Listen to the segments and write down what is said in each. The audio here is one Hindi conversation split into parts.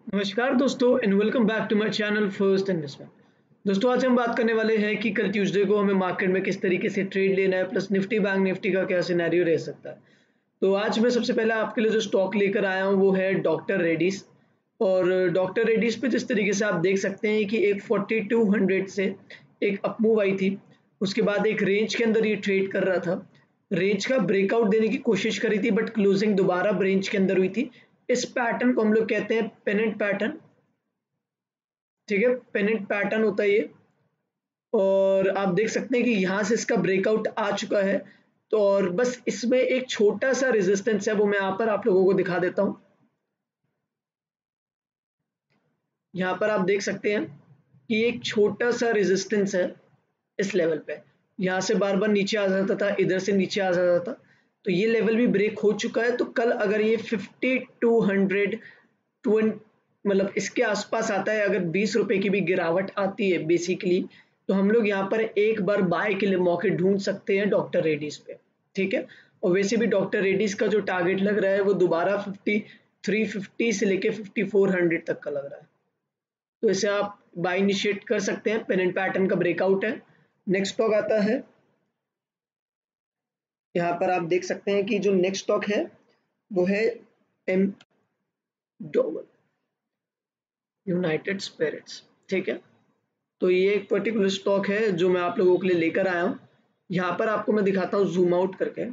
नमस्कार दोस्तों and welcome back to my channel first investment. दोस्तों आज हम बात करने वाले हैं कि कल ट्यूसडे को हमें मार्केट में किस तरीके से ट्रेड लेना है, प्लस निफ्टी बैंक निफ्टी का क्या सिनेरियो रह सकता है। तो आज मैं सबसे पहले आपके लिए जो स्टॉक लेकर आया हूँ वो है डॉक्टर रेड्डीज। और डॉक्टर रेड्डीज पे जिस तरीके से आप देख सकते हैं कि एक 4200 से एक अपमूव आई थी, उसके बाद एक रेंज के अंदर ये ट्रेड कर रहा था। रेंज का ब्रेकआउट देने की कोशिश करी थी बट क्लोजिंग दोबारा रेंज के अंदर हुई थी। इस पैटर्न को हम लोग कहते हैं पेनेंट पैटर्न। ठीक है, पेनेंट पैटर्न होता है ये। और आप देख सकते हैं कि यहाँ से इसका ब्रेकआउट आ चुका है। तो और बस इसमें एक छोटा सा रेजिस्टेंस है, वो मैं यहाँ पर आप लोगों को दिखा देता हूँ। यहाँ पर आप देख सकते हैं कि एक छोटा सा रेजिस्टेंस है इस लेवल पे। यहाँ से बार बार नीचे आ जाता था, इधर से नीचे आ जाता था, तो ये लेवल भी ब्रेक हो चुका है। तो कल अगर ये 5200 मतलब इसके आसपास आता है, अगर 20 रुपए की भी गिरावट आती है बेसिकली, तो हम लोग यहाँ पर एक बार बाय के लिए मौके ढूंढ सकते हैं डॉक्टर रेड्डीज पे। ठीक है, और वैसे भी डॉक्टर रेड्डीज का जो टारगेट लग रहा है वो दोबारा 5350 से लेके 5400 तक का लग रहा है। तो इसे आप बाय इनिशिएट कर सकते हैं। पेनेंट पैटर्न का ब्रेकआउट है। नेक्स्ट स्टॉक आता है, यहाँ पर आप देख सकते हैं कि जो नेक्स्ट स्टॉक है वो है एम डोवल यूनाइटेड स्पिरिट्स। ठीक है, तो ये एक पर्टिकुलर स्टॉक है जो मैं आप लोगों के लिए लेकर आया हूँ। यहाँ पर आपको मैं दिखाता हूँ जूम आउट करके।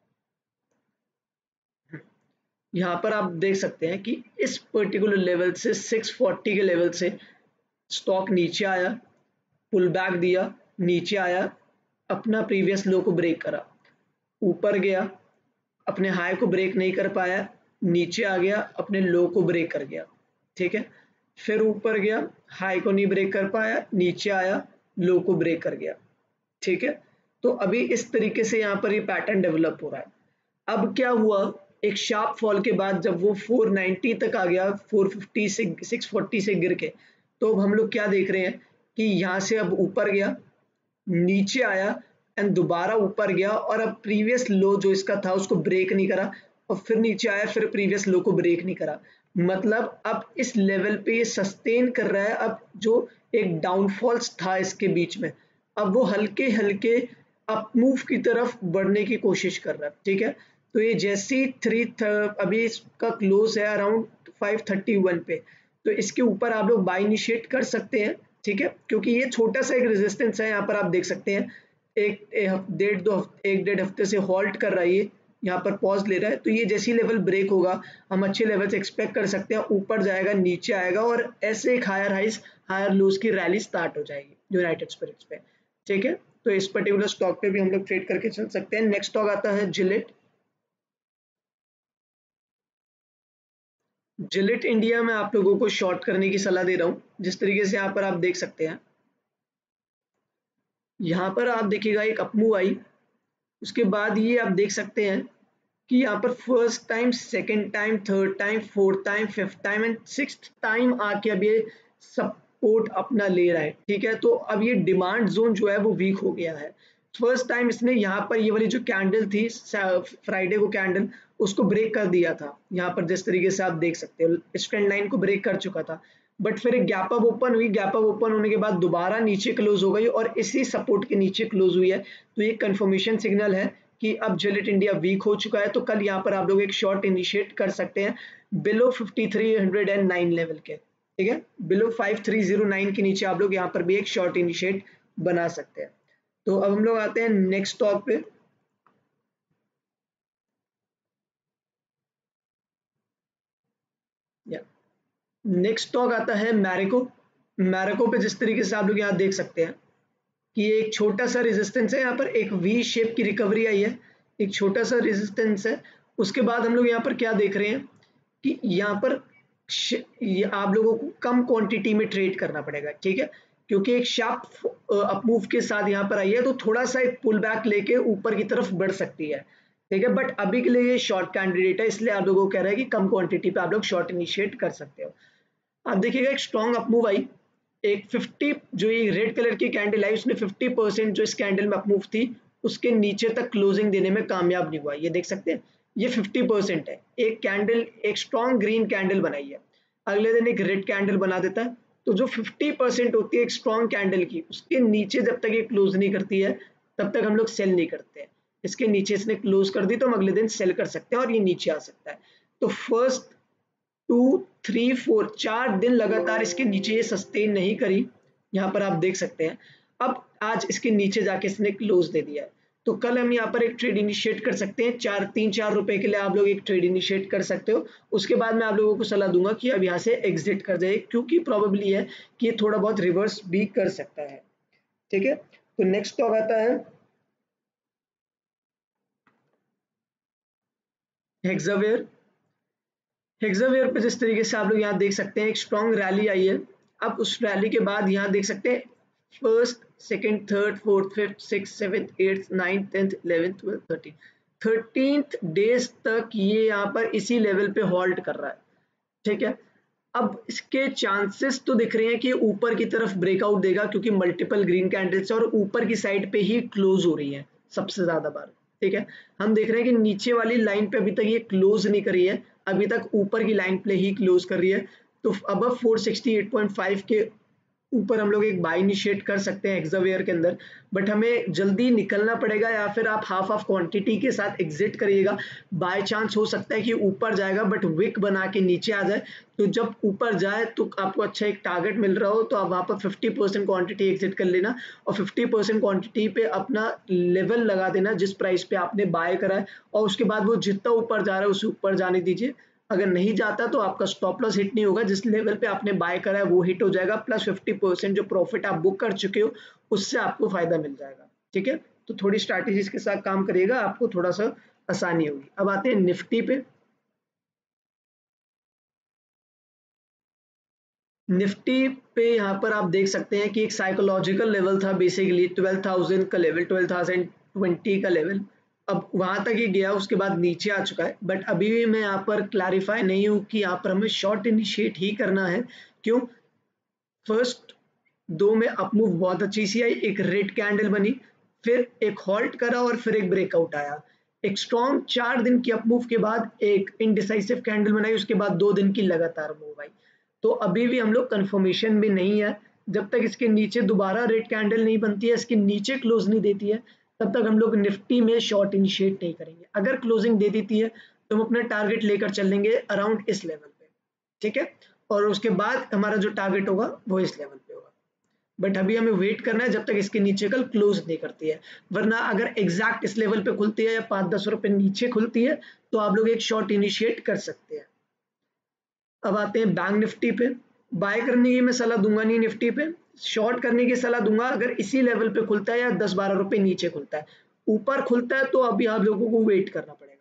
यहाँ पर आप देख सकते हैं कि इस पर्टिकुलर लेवल से 640 के लेवल से स्टॉक नीचे आया, पुल बैक दिया, नीचे आया, अपना प्रीवियस लो को ब्रेक करा, ऊपर गया, अपने हाई को ब्रेक नहीं कर पाया, नीचे आ गया, अपने लो को ब्रेक कर गया। ठीक है, फिर ऊपर गया, हाई को नहीं ब्रेक कर पाया, नीचे आया, लो को ब्रेक कर गया। ठीक है, तो अभी इस तरीके से यहाँ पर ये पैटर्न डेवलप हो रहा है। अब क्या हुआ, एक शार्प फॉल के बाद जब वो 490 तक आ गया, 450 से 640 से गिर के, तो अब हम लोग क्या देख रहे हैं कि यहाँ से अब ऊपर गया, नीचे आया एंड दोबारा ऊपर गया, और अब प्रीवियस लो जो इसका था उसको ब्रेक नहीं करा, और फिर नीचे आया, फिर प्रीवियस लो को ब्रेक नहीं करा। मतलब अब इस लेवल पे ये सस्टेन कर रहा है। अब जो एक डाउनफॉल्स था इसके बीच में, अब वो हल्के हल्के अप मूव की तरफ बढ़ने की कोशिश कर रहा है। ठीक है, तो ये जैसी अभी इसका क्लोज है अराउंड 531 पे, तो इसके ऊपर आप लोग बाय इनिशिएट कर सकते हैं। ठीक है, क्योंकि ये छोटा सा एक रेजिस्टेंस है, यहाँ पर आप देख सकते हैं एक डेढ़ हफ्ते से हॉल्ट कर रहा है ये, यहाँ पर पॉज ले रहा है। तो ये जैसी लेवल ब्रेक होगा, हम अच्छे लेवल से एक्सपेक्ट कर सकते हैं, ऊपर जाएगा, नीचे आएगा, और ऐसे एक हायर हाइज हायर लूज की रैली स्टार्ट हो जाएगी यूनाइटेड स्पिरिट्स पे। ठीक है, तो इस पर्टिकुलर स्टॉक पे भी हम लोग ट्रेड करके चल सकते हैं। नेक्स्ट स्टॉक आता है जिलेट। जिलेट इंडिया में आप लोगों को शॉर्ट करने की सलाह दे रहा हूँ। जिस तरीके से यहाँ पर आप देख सकते हैं, यहाँ पर आप देखिएगा एक अपमूव आई, उसके बाद ये आप देख सकते हैं कि यहाँ पर first time, second time, third time, fourth time, fifth time and sixth time आके अब ये सपोर्ट अपना ले रहा है। ठीक है, तो अब ये डिमांड जोन जो है वो वीक हो गया है। फर्स्ट टाइम इसने यहाँ पर ये वाली जो कैंडल थी फ्राइडे को कैंडल, उसको ब्रेक कर दिया था। यहाँ पर जिस तरीके से आप देख सकते हो, इस ट्रेंड लाइन को ब्रेक कर चुका था, बट फिर एक गैप अप ओपन हुई, गैप अप ओपन होने के बाद दोबारा नीचे क्लोज हो गई और इसी सपोर्ट के नीचे क्लोज हुई है। तो ये कंफर्मेशन सिग्नल है कि अब जिलेट इंडिया वीक हो चुका है। तो कल यहाँ पर आप लोग एक शॉर्ट इनिशिएट कर सकते हैं बिलो 5309 लेवल के। ठीक है, बिलो 5309 के नीचे आप लोग यहाँ पर भी एक शॉर्ट इनिशिएट बना सकते हैं। तो अब हम लोग आते हैं नेक्स्ट स्टॉक पे। नेक्स्ट स्टॉक आता है मैरिको। मैरिको पे जिस तरीके से आप लोग यहाँ देख सकते हैं कि एक छोटा सा रेजिस्टेंस है, यहाँ पर एक वी शेप की रिकवरी आई है, एक छोटा सा रेजिस्टेंस है। उसके बाद हम लोग यहाँ पर क्या देख रहे हैं कि यहाँ पर आप लोगों को कम क्वांटिटी में ट्रेड करना पड़ेगा। ठीक है, क्योंकि एक शार्प अपमूव के साथ यहाँ पर आई है, तो थोड़ा सा एक पुल बैक लेके ऊपर की तरफ बढ़ सकती है। ठीक है, बट अभी के लिए ये शॉर्ट कैंडिडेट है, इसलिए आप लोगों को कह रहा है कि कम क्वांटिटी पे आप लोग शॉर्ट इनिशिएट कर सकते हो। आप देखिएगा एक स्ट्रॉन्ग अपमूव आई, एक 50 जो ये रेड कलर की कैंडल आई, उसने 50% जो इस कैंडल में अपमूव थी उसके नीचे तक क्लोजिंग देने में कामयाब नहीं हुआ। ये देख सकते हैं, ये 50% है। एक कैंडल, एक स्ट्रॉन्ग ग्रीन कैंडल बनाई है, अगले दिन एक रेड कैंडल बना देता है, तो जो 50% होती है एक स्ट्रॉन्ग कैंडल की, उसके नीचे जब तक ये क्लोज नहीं करती है तब तक हम लोग सेल नहीं करते हैं। इसके नीचे इसने क्लोज कर दी तो हम अगले दिन सेल कर सकते हैं और ये नीचे आ सकता है। तो फर्स्ट 2, 3, 4 4 दिन लगातार इसके नीचे ये सस्टेन नहीं करी, यहाँ पर आप देख सकते हैं। अब आज इसके नीचे जाके इसने क्लोज दे दिया है, तो कल हम यहाँ पर एक ट्रेड इनिशिएट कर सकते हैं। 3-4 रुपए के लिए आप लोग एक ट्रेड इनिशिएट कर सकते हो। उसके बाद मैं आप लोगों को सलाह दूंगा कि अब यहाँ से एग्जिट कर जाए, क्योंकि प्रोबेबली है कि ये थोड़ा बहुत रिवर्स भी कर सकता है। ठीक है, तो नेक्स्ट स्टॉक आता है हेक्सावेयर। हेक्सावेयर पे जिस तरीके से आप लोग यहाँ देख सकते हैं एक स्ट्रॉन्ग रैली आई है। अब उस रैली के बाद यहाँ देख सकते हैं first, second, third, fourth, fifth, six, seventh, eighth, 9th, 10th, 11th, 12th, 13th days तक ये यहाँ पर इसी लेवल पे होल्ड कर रहा है। ठीक है, अब इसके चांसेस तो दिख रहे हैं कि ऊपर की तरफ ब्रेकआउट देगा, क्योंकि मल्टीपल ग्रीन कैंडल्स और ऊपर की साइड पे ही क्लोज हो रही है सबसे ज्यादा बार। ठीक है, हम देख रहे हैं कि नीचे वाली लाइन पे अभी तक ये क्लोज नहीं करी है, अभी तक ऊपर की लाइन पे ही क्लोज कर रही है। तो अब 468.5 के ऊपर हम लोग एक बाय इनिशिएट कर सकते हैं हेक्सावेयर के अंदर, बट हमें जल्दी निकलना पड़ेगा या फिर आप हाफ ऑफ क्वांटिटी के साथ एग्जिट करिएगा। बाय चांस हो सकता है कि ऊपर जाएगा बट विक बना के नीचे आ जाए, तो जब ऊपर जाए तो आपको अच्छा एक टारगेट मिल रहा हो तो आप वहां पर 50% क्वांटिटी एग्जिट कर लेना और 50% क्वांटिटी पे अपना लेवल लगा देना जिस प्राइस पे आपने बाय करा है, और उसके बाद वो जितना ऊपर जा रहा है उसे ऊपर जाने दीजिए। अगर नहीं जाता तो आपका स्टॉप लॉस हिट नहीं होगा, जिस लेवल पे आपने बाय करा है वो हिट हो जाएगा, प्लस 50% जो प्रॉफिट आप बुक कर चुके हो उससे आपको फायदा मिल जाएगा। ठीक है, तो थोड़ी स्ट्रैटेजीज के साथ काम करिएगा, आपको थोड़ा सा आसानी होगी। अब आते हैं निफ्टी पे। निफ्टी पे यहाँ पर आप देख सकते हैं कि एक साइकोलॉजिकल लेवल था बेसिकली 12,000 का लेवल, 12,020 का लेवल। अब वहां तक ही गया, उसके बाद नीचे आ चुका है, बट अभी भी मैं यहाँ पर क्लैरिफाई नहीं हूँ कि यहाँ पर हमें शॉर्ट इनिशिएट ही करना है। क्यों? फर्स्ट दो में अपमूव बहुत अच्छी सी आई, एक रेड कैंडल बनी, फिर एक हॉल्ट करा और फिर एक ब्रेकआउट आया। एक स्ट्रॉन्ग 4 दिन की अपमूव के बाद एक इनडिसाइसिव कैंडल बनाई, उसके बाद 2 दिन की लगातार मूव आई। तो अभी भी हम लोग कंफर्मेशन में नहीं है, जब तक इसके नीचे दोबारा रेड कैंडल नहीं बनती है, इसके नीचे क्लोज नहीं देती है, तब तक हम लोग निफ्टी में शॉर्ट इनिशिएट नहीं करेंगे। अगर क्लोजिंग दे देती है तो हम अपना टारगेट लेकर चल लेंगे अराउंड इस लेवल पे। ठीक है, और उसके बाद हमारा जो टारगेट होगा वो इस लेवल पे होगा, बट अभी हमें वेट करना है जब तक इसके नीचे कल क्लोज नहीं करती है। वरना अगर एग्जैक्ट इस लेवल पे खुलती है या 5-10 रुपए नीचे खुलती है तो आप लोग एक शॉर्ट इनिशिएट कर सकते हैं। अब आते हैं बैंक निफ्टी पे। बाय करने की मैं सलाह दूंगा नहीं निफ्टी पे, शॉर्ट करने की सलाह दूंगा अगर इसी लेवल पे खुलता है या 10-12 रुपए नीचे खुलता है। ऊपर खुलता है तो अभी आप लोगों को वेट करना पड़ेगा।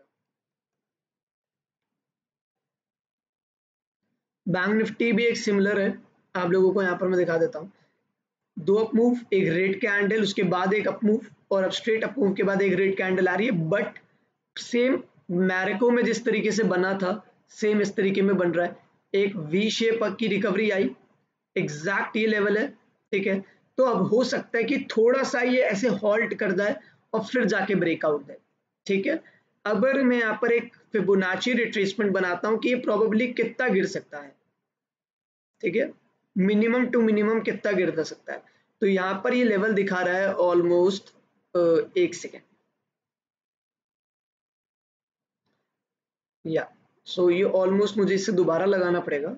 बैंक निफ्टी भी एक सिमिलर है, आप लोगों को यहाँ पर मैं दिखा देता हूँ। 2 अप मूव, एक रेड कैंडल, उसके बाद एक अप मूव, और अब स्ट्रेट अप मूव के बाद एक रेड कैंडल आ रही है, बट सेम मैरिको में जिस तरीके से बना था सेम इस तरीके में बन रहा है। एक वी शेप की रिकवरी आई, एग्जैक्ट ये लेवल है। ठीक है, तो अब हो सकता है कि थोड़ा सा ये ऐसे हॉल्ट कर जाए और फिर जाके ब्रेकआउट दे। ठीक है, अगर मैं यहाँ पर एक फिबोनाची रिट्रेसमेंट बनाता हूँ कि ये प्रोबेबली कितना गिर सकता है। ठीक है, मिनिमम टू मिनिमम कितना गिर सकता है, तो यहाँ पर ये लेवल दिखा रहा है ऑलमोस्ट 1 सेकेंड या सो ये ऑलमोस्ट मुझे इसे दोबारा लगाना पड़ेगा।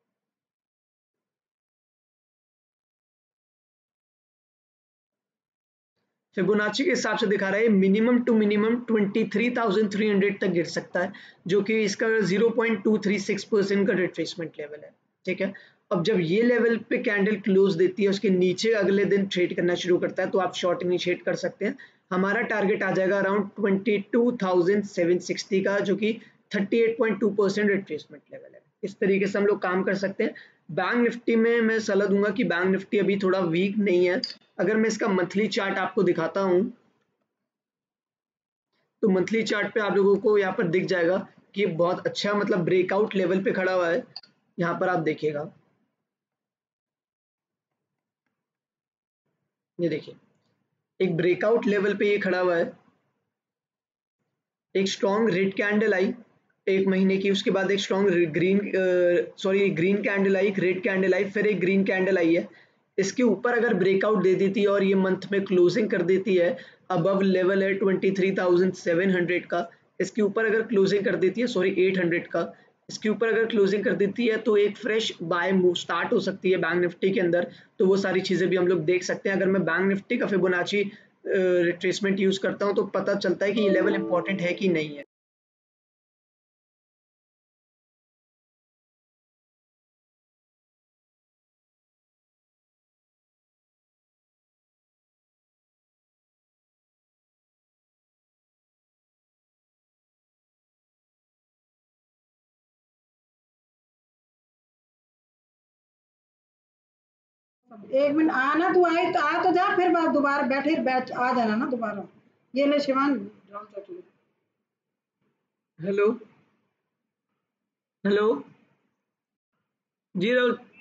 फिबोनाची के हिसाब से दिखा रहा है मिनिमम टू मिनिमम 23,300 तक गिर सकता है, जो कि इसका 0.236% का रिट्रेसमेंट लेवल है। ठीक है, अब जब ये लेवल पे कैंडल क्लोज देती है उसके नीचे अगले दिन ट्रेड करना शुरू करता है तो आप शॉर्ट इनिशिएट कर सकते हैं। हमारा टारगेट आ जाएगा अराउंड 22,760 का, जो कि 38.2% रिट्रेसमेंट लेवल है। इस तरीके से हम लोग काम कर सकते हैं। बैंक निफ्टी में मैं सलाह दूंगा कि बैंक निफ्टी अभी थोड़ा वीक नहीं है। अगर मैं इसका मंथली चार्ट आपको दिखाता हूं तो मंथली चार्ट पे आप लोगों को यहाँ पर दिख जाएगा कि बहुत अच्छा मतलब ब्रेकआउट लेवल पे खड़ा हुआ है। यहाँ पर आप देखिएगा, ये देखिए एक ब्रेकआउट लेवल पे ये खड़ा हुआ है, एक स्ट्रॉन्ग रेड कैंडल आई, एक महीने की, उसके बाद एक स्ट्रॉन्ग ग्रीन कैंडल आई, रेड कैंडल आई, फिर एक ग्रीन कैंडल आई है। इसके ऊपर अगर ब्रेकआउट दे देती है और ये मंथ में क्लोजिंग कर देती है, अबव लेवल है 23,700 का, इसके ऊपर अगर क्लोजिंग कर देती है, 800 का, इसके ऊपर अगर क्लोजिंग कर देती है तो एक फ्रेश बाय मूव स्टार्ट हो सकती है बैंक निफ्टी के अंदर। तो वो सारी चीजें भी हम लोग देख सकते हैं। अगर मैं बैंक निफ्टी का फिबोनाची रिट्रेसमेंट यूज करता हूं तो पता चलता है कि ये लेवल इंपॉर्टेंट है कि नहीं है। एक मिनट आना, तू आई तो आ तो जा, फिर दोबारा बैठे बैठ आ जाना ना दोबारा। ये ले शिवान, ड्रम सेट ले। Hello hello ji Rahul.